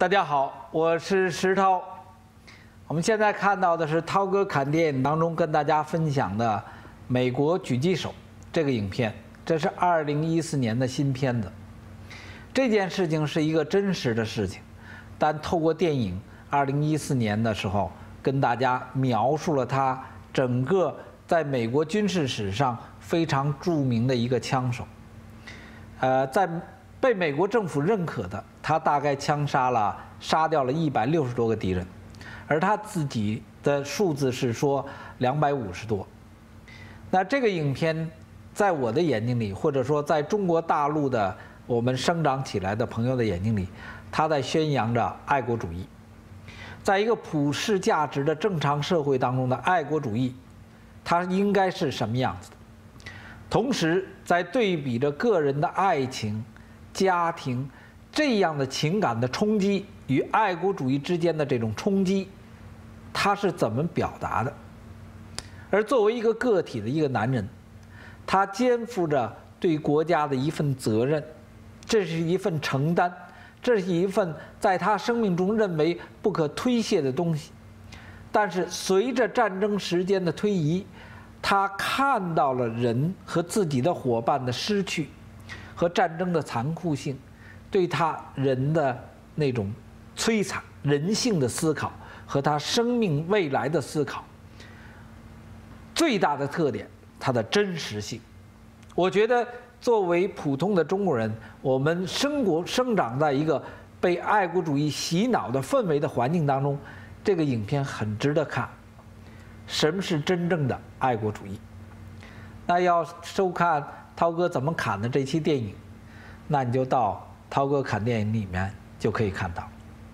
大家好，我是石涛。我们现在看到的是涛哥看电影当中跟大家分享的《美国狙击手》这个影片，这是2014年的新片子。这件事情是一个真实的事情，但透过电影，2014年的时候跟大家描述了他整个在美国军事史上非常著名的一个枪手。在被美国政府认可的，他大概杀掉了160多个敌人，而他自己的数字是说250多。那这个影片在我的眼睛里，或者说在中国大陆的我们生长起来的朋友的眼睛里，他在宣扬着爱国主义。在一个普世价值的正常社会当中的爱国主义，它应该是什么样子的？同时，在对比着个人的爱情、家庭这样的情感的冲击与爱国主义之间的这种冲击，他是怎么表达的？而作为一个个体的一个男人，他肩负着对国家的一份责任，这是一份承担，这是一份在他生命中认为不可推卸的东西。但是随着战争时间的推移，他看到了人和自己的伙伴的失去和战争的残酷性，对他人的那种摧残、人性的思考和他生命未来的思考，最大的特点，它的真实性。我觉得作为普通的中国人，我们生长在一个被爱国主义洗脑的氛围的环境当中，这个影片很值得看。什么是真正的爱国主义？那要收看涛哥怎么侃的这期电影，那你就到涛哥侃电影里面就可以看到。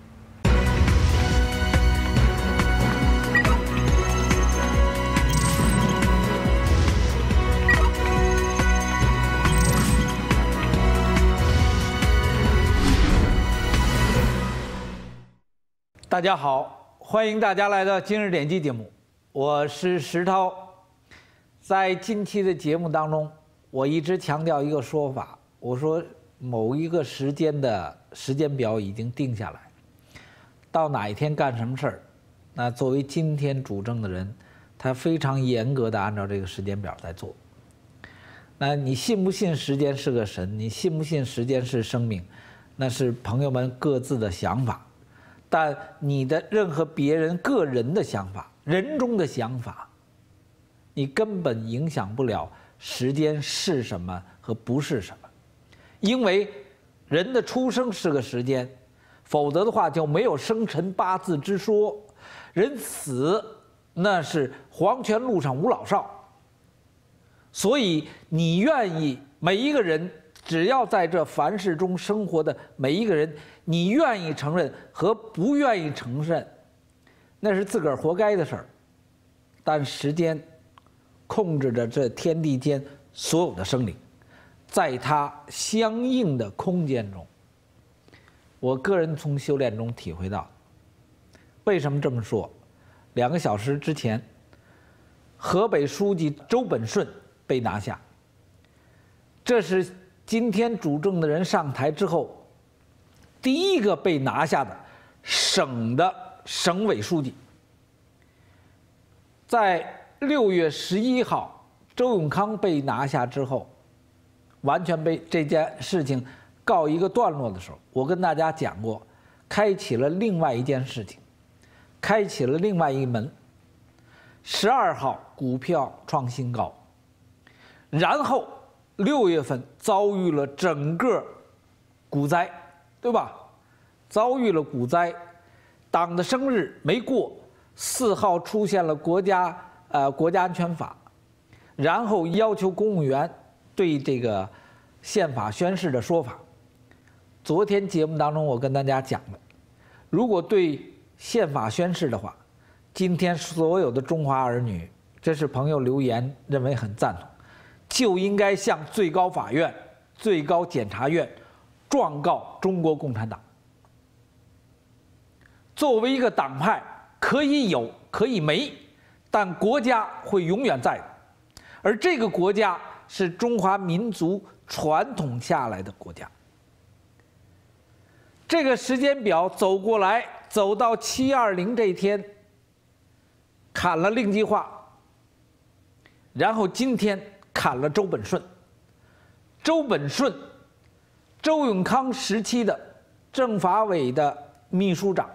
大家好，欢迎大家来到今日点击节目，我是石涛。在近期的节目当中，我一直强调一个说法，我说某一个时间的时间表已经定下来，到哪一天干什么事儿，那作为今天主政的人，他非常严格的按照这个时间表在做。那你信不信时间是个神？你信不信时间是生命？那是朋友们各自的想法。但你的任何别人个人的想法，人中的想法，你根本影响不了时间是什么和不是什么，因为人的出生是个时间，否则的话就没有生辰八字之说。人死那是黄泉路上无老少，所以你愿意每一个人，只要在这凡世中生活的每一个人，你愿意承认和不愿意承认，那是自个儿活该的事儿。但时间控制着这天地间所有的生灵，在它相应的空间中，我个人从修炼中体会到，为什么这么说？2个小时之前，河北书记周本顺被拿下，这是今天主政的人上台之后第一个被拿下的省的省委书记。在6月11号，周永康被拿下之后，完全被这件事情告一个段落的时候，我跟大家讲过，开启了另外一件事情，开启了另外一门。12号股票创新高，然后6月份遭遇了整个股灾，对吧？遭遇了股灾，党的生日没过，4号出现了国家安全法，然后要求公务员对这个宪法宣誓的说法。昨天节目当中我跟大家讲了，如果对宪法宣誓的话，今天所有的中华儿女，这是朋友留言认为很赞同，就应该向最高法院、最高检察院状告中国共产党。作为一个党派，可以有，可以没，但国家会永远在的。而这个国家是中华民族传统下来的国家。 这个时间表走过来，走到720这天，砍了令计划，然后今天砍了周本顺。周本顺，周永康时期的政法委的秘书长。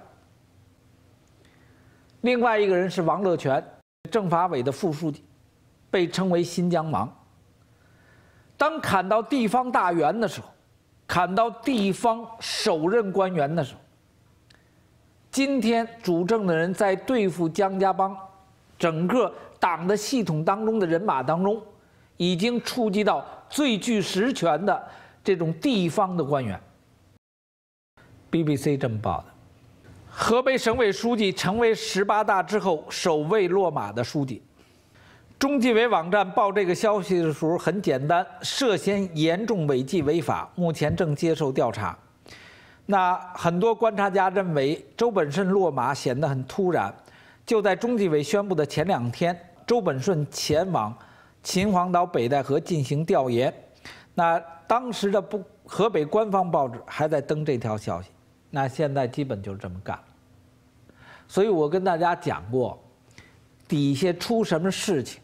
另外一个人是王乐泉，政法委的副书记，被称为新疆王。当砍到地方大员的时候，砍到地方首任官员的时候，今天主政的人在对付江家帮整个党的系统当中的人马当中，已经触及到最具实权的这种地方的官员。BBC 这么报的。河北省委书记成为18大之后首位落马的书记。中纪委网站报这个消息的时候很简单，涉嫌严重违纪违法，目前正接受调查。那很多观察家认为周本顺落马显得很突然，就在中纪委宣布的前2天，周本顺前往秦皇岛北戴河进行调研。那当时的河北官方报纸还在登这条消息，那现在基本就这么干。所以我跟大家讲过，底下出什么事情，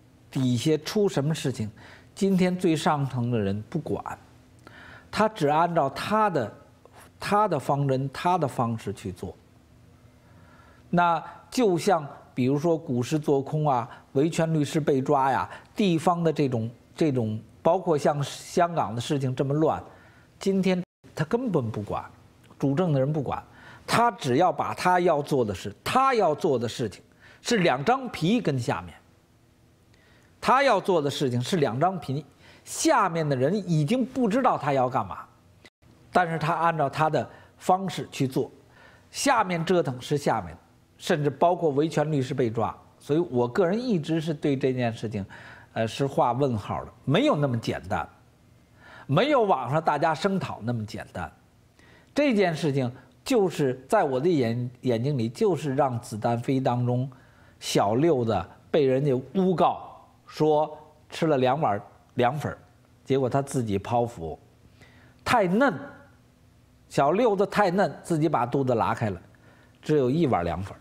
今天最上层的人不管，他只按照他的方针、他的方式去做。那就像比如说股市做空啊，维权律师被抓呀，地方的这种，包括像香港的事情这么乱，今天他根本不管，主政的人不管，他只要把他要做的事情是2张皮跟下面，他要做的事情是2张皮，下面的人已经不知道他要干嘛，但是他按照他的方式去做，下面折腾是下面，甚至包括维权律师被抓，所以我个人一直是对这件事情，是画问号的，没有那么简单，没有网上大家声讨那么简单，这件事情就是在我的眼睛里，就是让子弹飞当中，小六子被人家诬告说吃了2碗凉粉，结果他自己剖腹，太嫩，小六子太嫩，自己把肚子拉开了，只有1碗凉粉。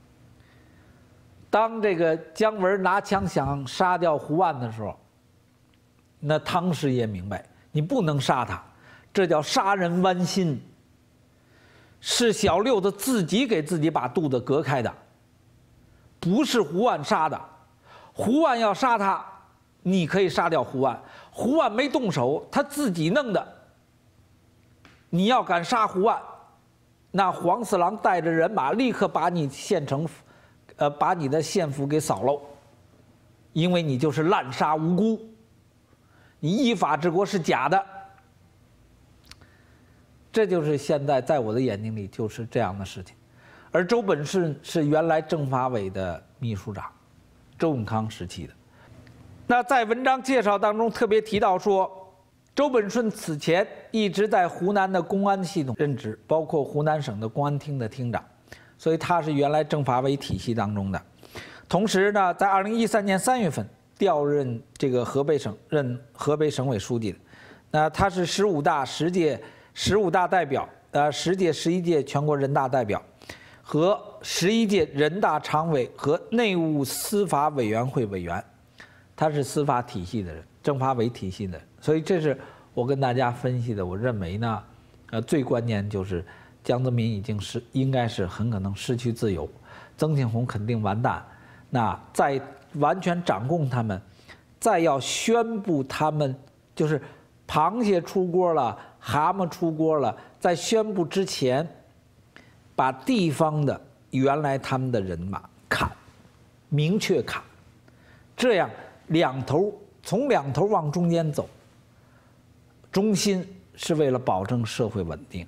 当这个姜文拿枪想杀掉胡万的时候，那汤师爷明白，你不能杀他，这叫杀人剜心。是小六子自己给自己把肚子割开的，不是胡万杀的。胡万要杀他，你可以杀掉胡万，胡万没动手，他自己弄的。你要敢杀胡万，那黄四郎带着人马立刻把你把你的县府给扫喽，因为你就是滥杀无辜，你依法治国是假的。这就是现在在我的眼睛里就是这样的事情。而周本顺是原来政法委的秘书长，周永康时期的。那在文章介绍当中特别提到说，周本顺此前一直在湖南的公安系统任职，包括湖南省的公安厅的厅长，所以他是原来政法委体系当中的。同时呢，在2013年3月份调任这个河北省委书记的。那他是15大代表，10届、11届全国人大代表，和11届人大常委和内务司法委员会委员，他是司法体系的人，政法委体系的人，所以这是我跟大家分析的。我认为呢，最关键就是江泽民应该是很可能失去自由，曾庆红肯定完蛋，那再完全掌控他们，再要宣布他们就是螃蟹出锅了。蛤蟆出锅了，在宣布之前，把地方的原来他们的人马砍，明确砍，这样从两头往中间走，中心是为了保证社会稳定。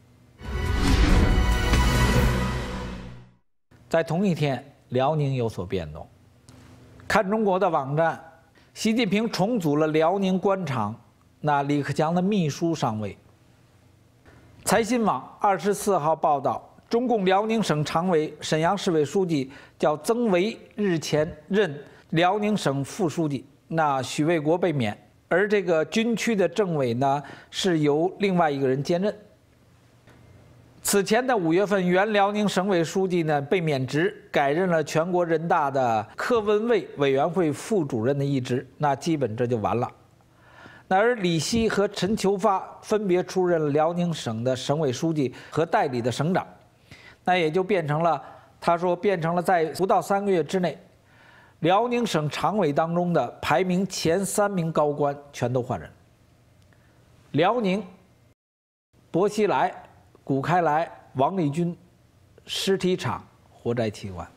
在同一天，辽宁有所变动。看中国的网站，习近平重组了辽宁官场。那李克强的秘书上位。财新网24号报道，中共辽宁省常委、沈阳市委书记叫曾维日前任辽宁省副书记，那许卫国被免，而这个军区的政委呢是由另外一个人兼任。 此前的5月份，原辽宁省委书记呢被免职，改任了全国人大的科文卫委员会副主任的一职，那基本这就完了。那而李希和陈求发分别出任了辽宁省的省委书记和代理的省长，那也就变成了，他说变成了在不到3个月之内，辽宁省常委当中的排名前3名高官全都换人。辽宁、薄熙来、谷开来、王立军、尸体厂、活摘器官，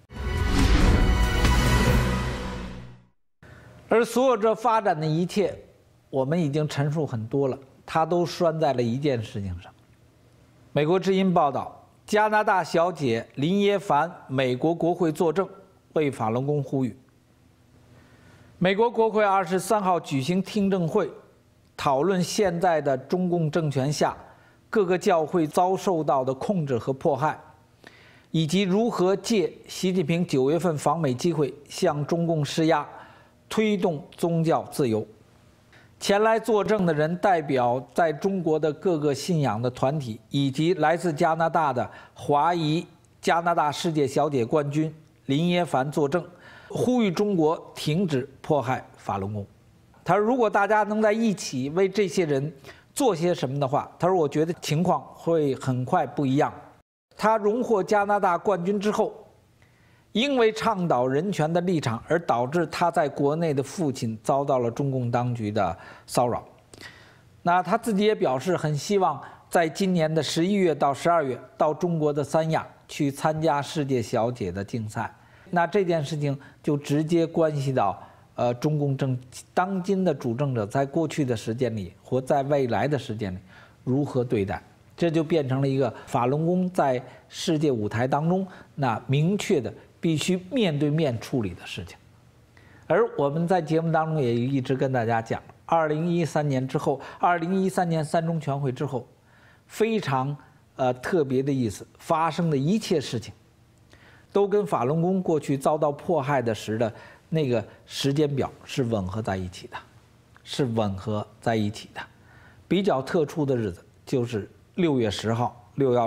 而所有这发展的一切，我们已经陈述很多了，它都拴在了一件事情上。美国之音报道，加拿大小姐林耶凡美国国会作证，为法轮功呼吁。美国国会23号举行听证会，讨论现在的中共政权下各个教会遭受到的控制和迫害，以及如何借习近平9月份访美机会向中共施压，推动宗教自由。前来作证的人代表在中国的各个信仰的团体，以及来自加拿大的华裔加拿大世界小姐冠军林耶凡作证，呼吁中国停止迫害法轮功。他说，如果大家能在一起为这些人做些什么的话，他说我觉得情况会很快不一样。他荣获加拿大冠军之后，因为倡导人权的立场而导致他在国内的父亲遭到了中共当局的骚扰。那他自己也表示很希望在今年的11月到12月到中国的三亚去参加世界小姐的竞赛。那这件事情就直接关系到中共当今的主政者在过去的时间里或在未来的时间里如何对待，这就变成了一个法轮功在世界舞台当中那明确的必须面对面处理的事情。而我们在节目当中也一直跟大家讲，2013年之后，2013年3中全会之后，非常特别的意思，发生的一切事情，都跟法轮功过去遭到迫害的时的那个时间表是吻合在一起的，是吻合在一起的。比较特殊的日子就是6月10号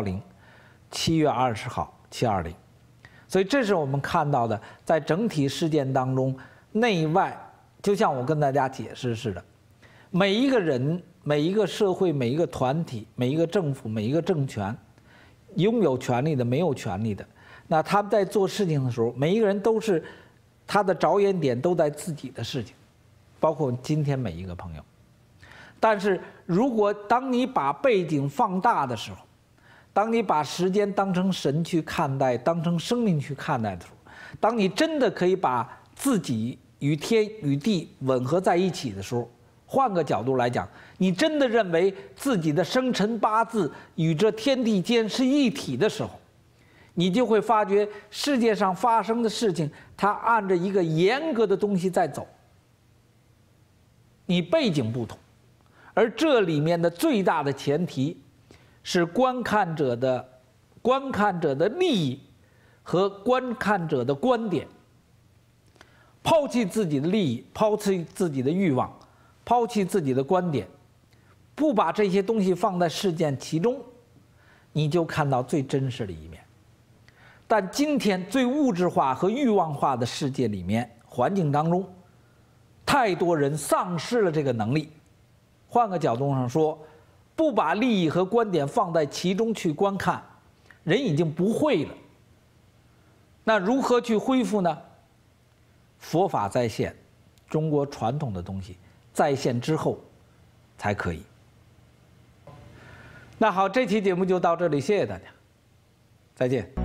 610，7月20号720。所以这是我们看到的，在整体事件当中，内外就像我跟大家解释似的，每一个人、每一个社会、每一个团体、每一个政府、每一个政权，拥有权利的、没有权利的，那他们在做事情的时候，每一个人都是他的着眼点都在自己的事情，包括今天每一个朋友。但是如果当你把背景放大的时候，当你把时间当成神去看待，当成生命去看待的时候，当你真的可以把自己与天与地吻合在一起的时候，换个角度来讲，你真的认为自己的生辰八字与这天地间是一体的时候，你就会发觉世界上发生的事情，它按着一个严格的东西在走。你背景不同，而这里面的最大的前提是观看者的利益和观看者的观点。抛弃自己的利益，抛弃自己的欲望，抛弃自己的观点，不把这些东西放在事件其中，你就看到最真实的一面。但今天最物质化和欲望化的世界里面环境当中，太多人丧失了这个能力。换个角度上说，不把利益和观点放在其中去观看，人已经不会了。那如何去恢复呢？佛法在线，中国传统的东西在线之后才可以。那好，这期节目就到这里，谢谢大家，再见。